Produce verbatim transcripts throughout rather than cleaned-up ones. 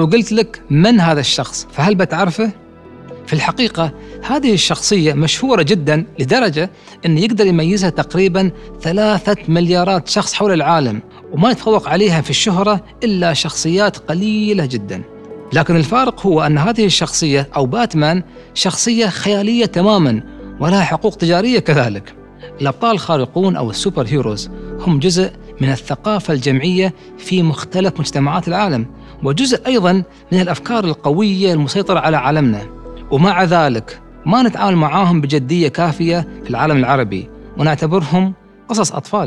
لو قلت لك من هذا الشخص فهل بتعرفه؟ في الحقيقة هذه الشخصية مشهورة جدا لدرجة أن يقدر يميزها تقريبا ثلاثة مليارات شخص حول العالم، وما يتفوق عليها في الشهرة إلا شخصيات قليلة جدا. لكن الفارق هو أن هذه الشخصية أو باتمان شخصية خيالية تماما ولها حقوق تجارية كذلك. الأبطال الخارقون أو السوبر هيروز هم جزء من الثقافة الجمعية في مختلف مجتمعات العالم، وجزء أيضا من الأفكار القوية المسيطرة على عالمنا. ومع ذلك ما نتعامل معاهم بجدية كافية في العالم العربي، ونعتبرهم قصص أطفال.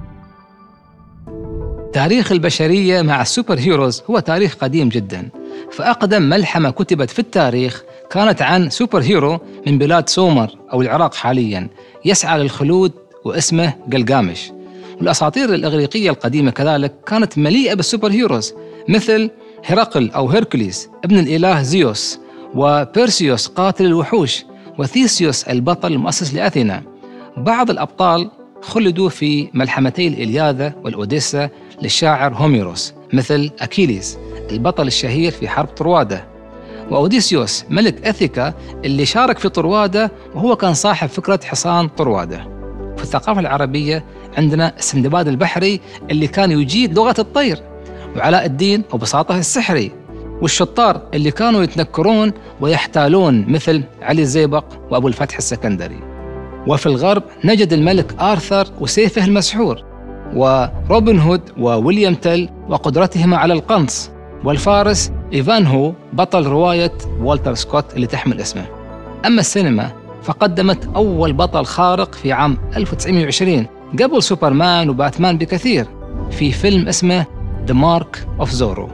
تاريخ البشرية مع السوبر هيروز هو تاريخ قديم جدا، فأقدم ملحمة كتبت في التاريخ كانت عن سوبر هيرو من بلاد سومر أو العراق حاليا يسعى للخلود واسمه قلقامش. والأساطير الإغريقية القديمة كذلك كانت مليئة بالسوبر هيروز مثل هرقل أو هيركليس ابن الإله زيوس، وبيرسيوس قاتل الوحوش، وثيسيوس البطل المؤسس لأثينا. بعض الأبطال خلدوا في ملحمتي الإلياذة والأوديسا للشاعر هوميروس مثل أكيليس البطل الشهير في حرب طروادة، وأوديسيوس ملك أثيكا اللي شارك في طروادة وهو كان صاحب فكرة حصان طروادة. في الثقافة العربية عندنا السندباد البحري اللي كان يجيد لغة الطير، وعلاء الدين وبساطه السحري، والشطار اللي كانوا يتنكرون ويحتالون مثل علي الزيبق وأبو الفتح السكندري. وفي الغرب نجد الملك آرثر وسيفه المسحور، وروبن هود وويليام تيل وقدرتهما على القنص، والفارس إيفانهو بطل رواية والتر سكوت اللي تحمل اسمه. أما السينما فقدمت أول بطل خارق في عام ألف وتسعمائة وعشرين قبل سوبرمان وباتمان بكثير في فيلم اسمه The Mark of Zorro.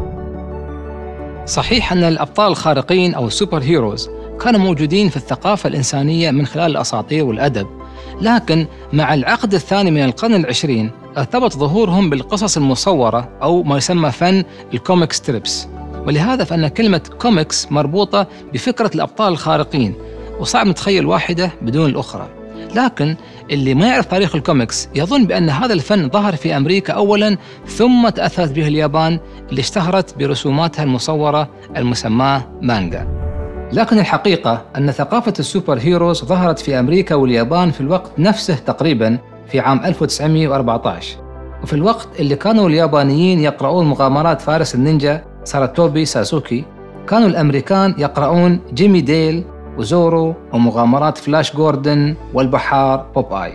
صحيح أن الأبطال الخارقين أو السوبر هيروز كانوا موجودين في الثقافة الإنسانية من خلال الأساطير والأدب، لكن مع العقد الثاني من القرن العشرين ارتبط ظهورهم بالقصص المصورة أو ما يسمى فن الكوميك ستريبس، ولهذا فإن كلمة كوميكس مربوطة بفكرة الأبطال الخارقين، وصعب نتخيل واحدة بدون الأخرى. لكن اللي ما يعرف تاريخ الكوميكس يظن بأن هذا الفن ظهر في أمريكا أولاً ثم تأثرت به اليابان اللي اشتهرت برسوماتها المصورة المسماة مانجا. لكن الحقيقة أن ثقافة السوبر هيروز ظهرت في أمريكا واليابان في الوقت نفسه تقريباً في عام ألف وتسعمائة وأربعة عشر، وفي الوقت اللي كانوا اليابانيين يقرؤون مغامرات فارس النينجا ساراتوبي ساسوكي، كانوا الأمريكان يقرؤون جيمي ديل وزورو ومغامرات فلاش جوردن والبحار بوب آي.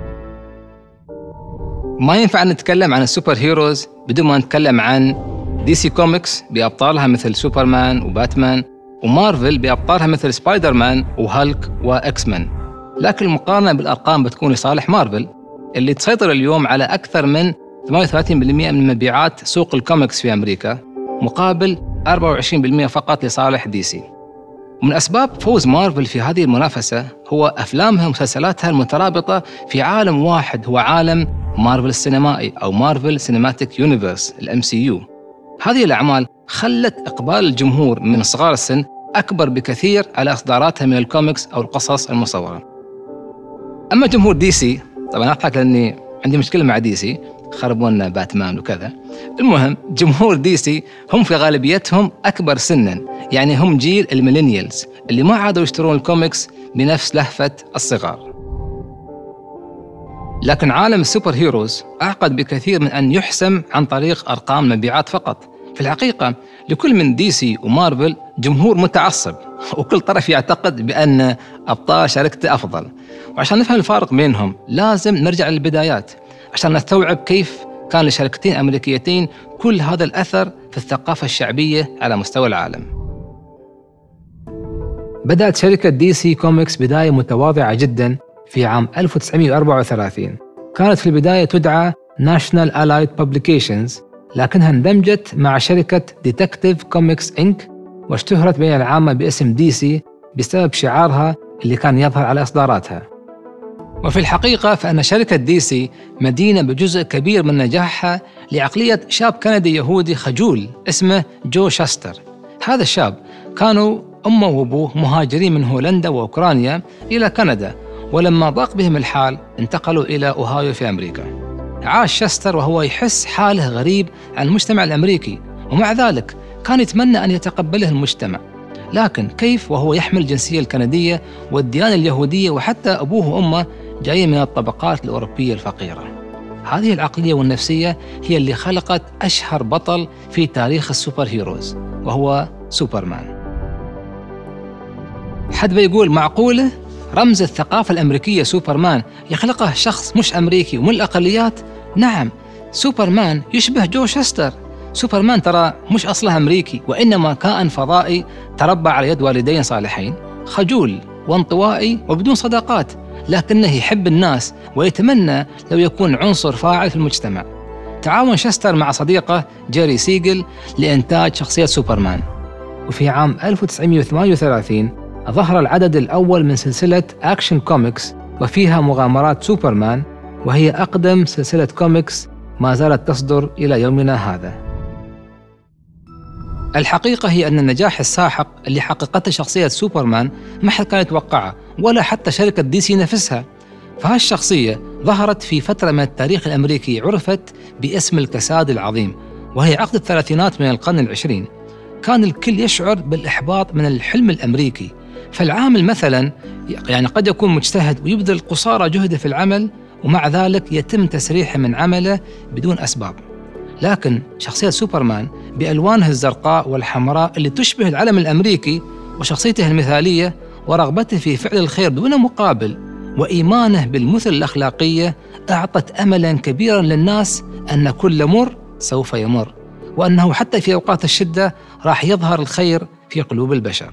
ما ينفع نتكلم عن السوبر هيروز بدون ما نتكلم عن دي سي كوميكس بأبطالها مثل سوبرمان وباتمان، ومارفل بأبطالها مثل سبايدر مان وهالك وإكس مان. لكن المقارنة بالأرقام بتكون لصالح مارفل اللي تسيطر اليوم على أكثر من ثمانية وثلاثين بالمئة من مبيعات سوق الكوميكس في أمريكا، مقابل أربعة وعشرين بالمئة فقط لصالح دي سي. ومن أسباب فوز مارفل في هذه المنافسة هو أفلامها ومسلسلاتها المترابطة في عالم واحد هو عالم مارفل السينمائي أو مارفل سينماتيك يونيفرس الام سي يو. هذه الأعمال خلت إقبال الجمهور من صغار السن أكبر بكثير على إصداراتها من الكوميكس أو القصص المصورة. أما جمهور دي سي، طبعاً أضحك لأني عندي مشكلة مع دي سي، خربونا باتمان وكذا. المهم جمهور دي سي هم في غالبيتهم أكبر سناً، يعني هم جيل الميلينيالز اللي ما عادوا يشترون الكوميكس بنفس لهفة الصغار. لكن عالم السوبر هيروز أعقد بكثير من أن يحسم عن طريق أرقام مبيعات فقط. في الحقيقة لكل من دي سي ومارفل جمهور متعصب، وكل طرف يعتقد بأن أبطال شركته أفضل. وعشان نفهم الفارق بينهم لازم نرجع للبدايات عشان نستوعب كيف كان لشركتين أمريكيتين كل هذا الأثر في الثقافة الشعبية على مستوى العالم. بدأت شركة دي سي كوميكس بداية متواضعة جدا في عام ألف وتسعمائة وأربعة وثلاثين. كانت في البداية تدعى National Allied Publications، لكنها اندمجت مع شركة ديتكتيف كوميكس إنك واشتهرت بين العامة باسم دي سي بسبب شعارها اللي كان يظهر على إصداراتها. وفي الحقيقة فإن شركة دي سي مدينة بجزء كبير من نجاحها لعقلية شاب كندي يهودي خجول اسمه جو شاستر. هذا الشاب كانوا أمه وأبوه مهاجرين من هولندا وأوكرانيا إلى كندا، ولما ضاق بهم الحال انتقلوا إلى أوهايو في أمريكا. عاش شاستر وهو يحس حاله غريب عن المجتمع الأمريكي، ومع ذلك كان يتمنى أن يتقبله المجتمع، لكن كيف وهو يحمل الجنسية الكندية والديانة اليهودية وحتى أبوه وأمه جايين من الطبقات الأوروبية الفقيرة؟ هذه العقلية والنفسية هي اللي خلقت أشهر بطل في تاريخ السوبر هيروز، وهو سوبرمان. حد بيقول معقولة رمز الثقافة الأمريكية سوبرمان يخلقه شخص مش أمريكي ومن الأقليات؟ نعم، سوبرمان يشبه جو شستر. سوبرمان ترى مش أصله أمريكي، وإنما كائن فضائي تربى على يد والدين صالحين، خجول وانطوائي وبدون صداقات، لكنه يحب الناس ويتمنى لو يكون عنصر فاعل في المجتمع. تعاون شستر مع صديقه جيري سيجل لإنتاج شخصية سوبرمان، وفي عام ألف وتسعمائة وثمانية وثلاثين ظهر العدد الأول من سلسلة أكشن كوميكس وفيها مغامرات سوبرمان، وهي أقدم سلسلة كوميكس ما زالت تصدر إلى يومنا هذا. الحقيقة هي أن النجاح الساحق اللي حققته شخصية سوبرمان ما حد كان يتوقعه، ولا حتى شركة دي سي نفسها. فهالشخصية ظهرت في فترة من التاريخ الأمريكي عرفت باسم الكساد العظيم، وهي عقد الثلاثينات من القرن العشرين. كان الكل يشعر بالإحباط من الحلم الأمريكي، فالعامل مثلا يعني قد يكون مجتهد ويبذل قصارى جهده في العمل، ومع ذلك يتم تسريحه من عمله بدون أسباب. لكن شخصية سوبرمان بألوانه الزرقاء والحمراء اللي تشبه العلم الأمريكي، وشخصيته المثالية ورغبته في فعل الخير دون مقابل، وإيمانه بالمثل الأخلاقية، أعطت أملاً كبيراً للناس أن كل مر سوف يمر، وأنه حتى في أوقات الشدة راح يظهر الخير في قلوب البشر.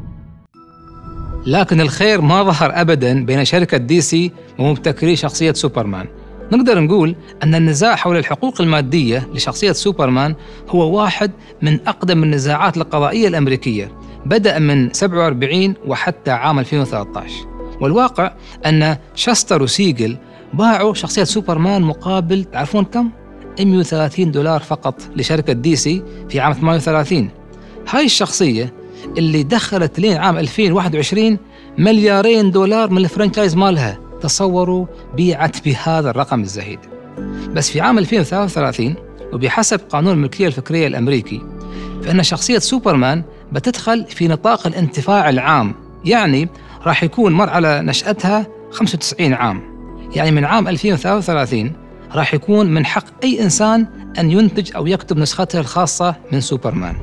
لكن الخير ما ظهر أبداً بين شركة دي سي ومبتكري شخصية سوبرمان. نقدر نقول أن النزاع حول الحقوق المادية لشخصية سوبرمان هو واحد من أقدم النزاعات القضائية الأمريكية، بدأ من سبعة وأربعين وحتى عام ألفين وثلاثة عشر. والواقع أن شستر وسيجل باعوا شخصية سوبرمان مقابل تعرفون كم؟ مئة وثلاثين دولار فقط لشركة دي سي في عام ثمانية وثلاثين. هاي الشخصية اللي دخلت لين عام ألفين وواحد وعشرين مليارين دولار من الفرنشايز مالها، تصوروا بيعت بهذا الرقم الزهيد. بس في عام ألفين وثلاثة وثلاثين وبحسب قانون الملكية الفكرية الأمريكي، فإن شخصية سوبرمان بتدخل في نطاق الانتفاع العام، يعني راح يكون مر على نشأتها خمسة وتسعين عام. يعني من عام ألفين وثلاثة وثلاثين راح يكون من حق أي إنسان أن ينتج أو يكتب نسخته الخاصة من سوبرمان.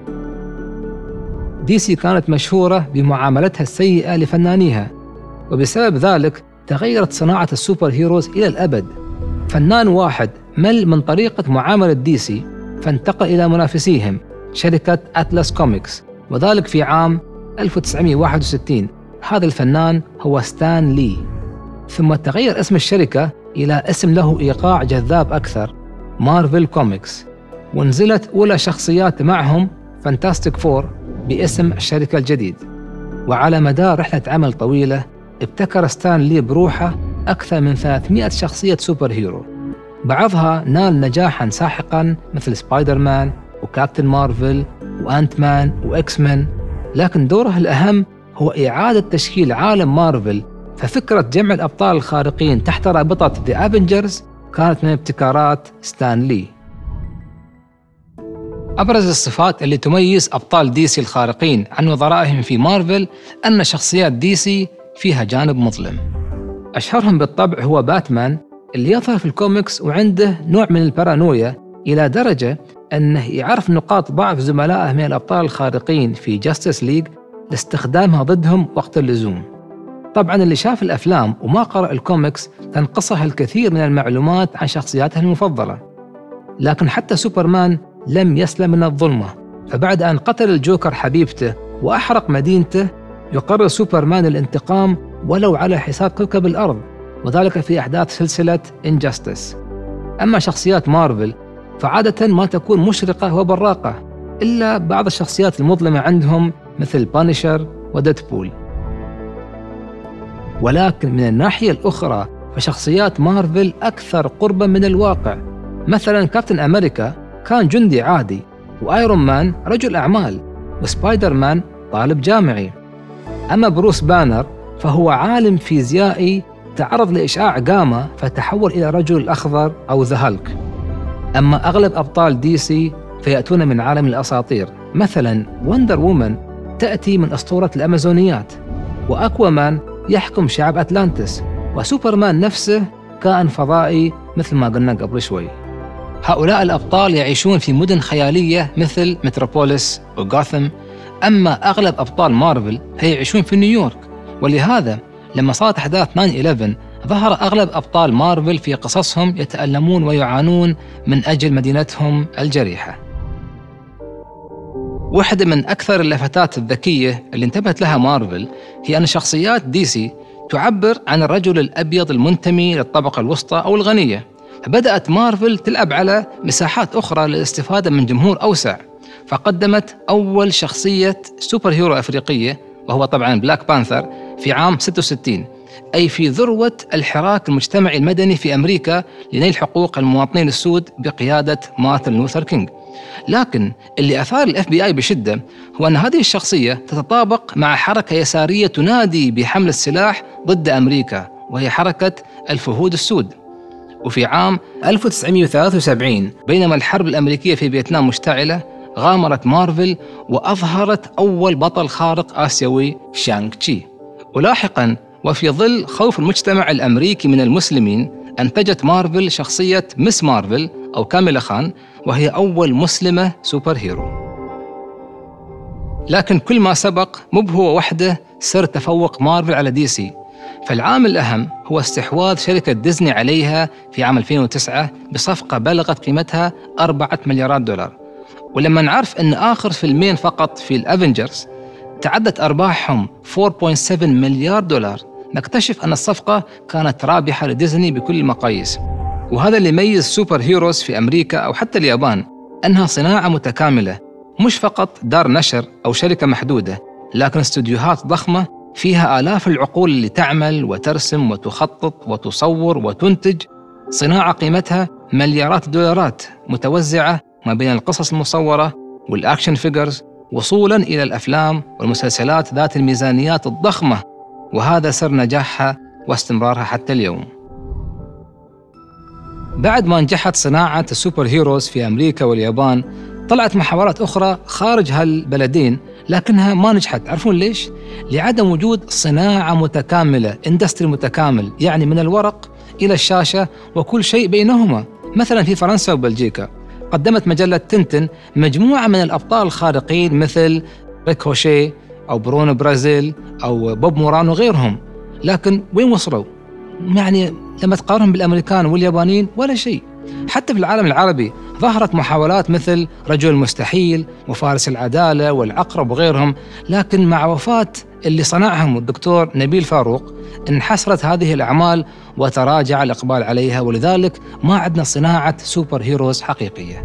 دي سي كانت مشهورة بمعاملتها السيئة لفنانيها، وبسبب ذلك تغيرت صناعة السوبر هيروز إلى الأبد. فنان واحد مل من طريقة معاملة دي سي، فانتقل إلى منافسيهم شركة أتلس كوميكس، وذلك في عام ألف وتسعمائة وواحد وستين. هذا الفنان هو ستان لي. ثم تغير اسم الشركة إلى اسم له إيقاع جذاب أكثر، مارفل كوميكس، ونزلت أولى شخصيات معهم فانتاستيك فور باسم الشركة الجديد. وعلى مدار رحلة عمل طويلة ابتكر ستان لي بروحه أكثر من ثلاثمائة شخصية سوبر هيرو، بعضها نال نجاحاً ساحقاً مثل سبايدر مان وكابتن مارفل وأنت مان وإكس مان. لكن دوره الأهم هو إعادة تشكيل عالم مارفل، ففكرة جمع الأبطال الخارقين تحت رابطة The Avengers كانت من ابتكارات ستان لي. أبرز الصفات اللي تميز أبطال دي سي الخارقين عن وزرائهم في مارفل أن شخصيات دي سي فيها جانب مظلم. أشهرهم بالطبع هو باتمان، اللي يظهر في الكوميكس وعنده نوع من البارانويا إلى درجة أنه يعرف نقاط ضعف زملائه من الأبطال الخارقين في جاستس ليج لاستخدامها ضدهم وقت اللزوم. طبعاً اللي شاف الأفلام وما قرأ الكوميكس تنقصه الكثير من المعلومات عن شخصياته المفضلة. لكن حتى سوبرمان لم يسلم من الظلمة، فبعد أن قتل الجوكر حبيبته وأحرق مدينته، يقرر سوبرمان الانتقام ولو على حساب كوكب الأرض، وذلك في أحداث سلسلة إنجاستس. أما شخصيات مارفل فعادة ما تكون مشرقة وبراقة، إلا بعض الشخصيات المظلمة عندهم مثل بانيشر وديدبول. ولكن من الناحية الأخرى فشخصيات مارفل أكثر قرباً من الواقع. مثلاً كابتن أمريكا كان جندي عادي، وآيرون مان رجل أعمال، وسبايدر مان طالب جامعي. أما بروس بانر فهو عالم فيزيائي تعرض لإشعاع جاما فتحول إلى رجل أخضر أو ذا هالك. أما أغلب أبطال دي سي فيأتون من عالم الأساطير، مثلا وندر وومن تأتي من أسطورة الأمازونيات، وأكوامان يحكم شعب أتلانتس، وسوبرمان نفسه كائن فضائي مثل ما قلنا قبل شوي. هؤلاء الأبطال يعيشون في مدن خيالية مثل متروبوليس وغاثم، أما أغلب أبطال مارفل هيعيشون في نيويورك، ولهذا لما صارت أحداث ناين إليفن ظهر أغلب أبطال مارفل في قصصهم يتألمون ويعانون من أجل مدينتهم الجريحة. واحدة من أكثر اللفتات الذكية اللي انتبهت لها مارفل هي أن شخصيات دي سي تعبر عن الرجل الأبيض المنتمي للطبقة الوسطى أو الغنية، فبدأت مارفل تلعب على مساحات أخرى للاستفادة من جمهور أوسع، فقدمت أول شخصية سوبر هيرو أفريقية وهو طبعاً بلاك بانثر في عام ستة وستين، أي في ذروة الحراك المجتمعي المدني في أمريكا لنيل حقوق المواطنين السود بقيادة مارتن لوثر كينغ. لكن اللي أثار الإف بي آي بشدة هو أن هذه الشخصية تتطابق مع حركة يسارية تنادي بحمل السلاح ضد أمريكا، وهي حركة الفهود السود. وفي عام ألف وتسعمائة وثلاثة وسبعين بينما الحرب الأمريكية في فيتنام مشتعلة، غامرت مارفل وأظهرت أول بطل خارق آسيوي شانغ تشي. ولاحقاً وفي ظل خوف المجتمع الأمريكي من المسلمين أنتجت مارفل شخصية مس مارفل أو كاميلا خان، وهي أول مسلمة سوبر هيرو. لكن كل ما سبق مو هو وحده سر تفوق مارفل على دي سي، فالعامل الأهم هو استحواذ شركة ديزني عليها في عام ألفين وتسعة بصفقة بلغت قيمتها أربعة مليارات دولار. ولما نعرف أن آخر فيلمين فقط في الأفنجرز تعدت أرباحهم أربعة فاصلة سبعة مليار دولار، نكتشف أن الصفقة كانت رابحة لديزني بكل المقاييس. وهذا اللي يميز سوبر هيروز في أمريكا أو حتى اليابان، أنها صناعة متكاملة، مش فقط دار نشر أو شركة محدودة، لكن استوديوهات ضخمة فيها آلاف العقول اللي تعمل وترسم وتخطط وتصور وتنتج، صناعة قيمتها مليارات الدولارات متوزعة ما بين القصص المصورة والأكشن فيجرز وصولاً إلى الأفلام والمسلسلات ذات الميزانيات الضخمة، وهذا سر نجاحها واستمرارها حتى اليوم. بعد ما نجحت صناعة السوبر هيروز في أمريكا واليابان، طلعت محاولات أخرى خارج هالبلدين لكنها ما نجحت. عارفون ليش؟ لعدم وجود صناعة متكاملة، اندستري متكامل، يعني من الورق إلى الشاشة وكل شيء بينهما. مثلا في فرنسا وبلجيكا قدمت مجلة تنتن مجموعة من الأبطال الخارقين مثل ريكوشي أو برونو برازيل أو بوب موران وغيرهم، لكن وين وصلوا؟ يعني لما تقارنهم بالأمريكان واليابانيين ولا شيء. حتى في العالم العربي ظهرت محاولات مثل رجل المستحيل وفارس العدالة والعقرب وغيرهم، لكن مع وفاة اللي صنعهم الدكتور نبيل فاروق انحسرت هذه الأعمال وتراجع الإقبال عليها، ولذلك ما عندنا صناعة سوبر هيروز حقيقية.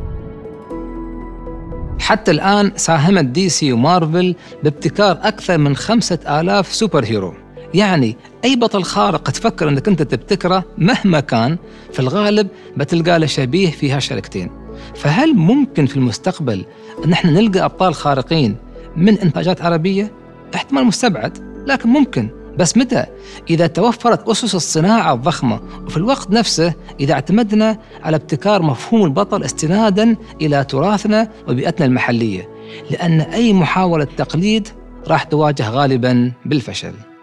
حتى الآن ساهمت دي سي ومارفل بابتكار أكثر من خمسة آلاف سوبر هيرو، يعني أي بطل خارق تفكر أنك أنت تبتكره مهما كان في الغالب بتلقى له شبيه في هالشركتين. فهل ممكن في المستقبل أن احنا نلقى أبطال خارقين من إنتاجات عربية؟ احتمال مستبعد، لكن ممكن. بس متى؟ إذا توفرت أسس الصناعة الضخمة، وفي الوقت نفسه إذا اعتمدنا على ابتكار مفهوم البطل استناداً إلى تراثنا وبيئتنا المحلية، لأن أي محاولة تقليد راح تواجه غالباً بالفشل.